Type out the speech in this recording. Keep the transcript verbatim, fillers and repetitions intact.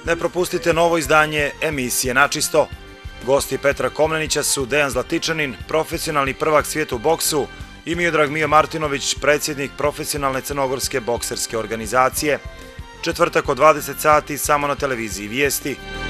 Ne propustite novo izdanje emisije Načisto. Gosti Petra Komnenića su Dejan Zlatičanin, profesionalni prvak svijeta u boksu, i Miodrag Mio Martinović, predsjednik profesionalne crnogorske bokserske organizacije. Četvrtak od dvadeset sati samo na televiziji Vijesti.